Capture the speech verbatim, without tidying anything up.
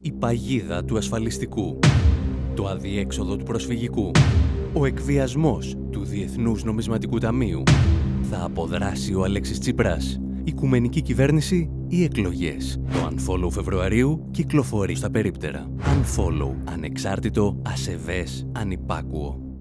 Η παγίδα του ασφαλιστικού. Το αδιέξοδο του προσφυγικού. Ο εκβιασμός του Διεθνούς Νομισματικού Ταμείου. Θα αποδράσει ο Αλέξης Τσίπρας. Οικουμενική κυβέρνηση ή εκλογές. Το Unfollow Φεβρουαρίου κυκλοφορεί στα περίπτερα. Unfollow. Ανεξάρτητο, ασεβές, ανυπάκουο.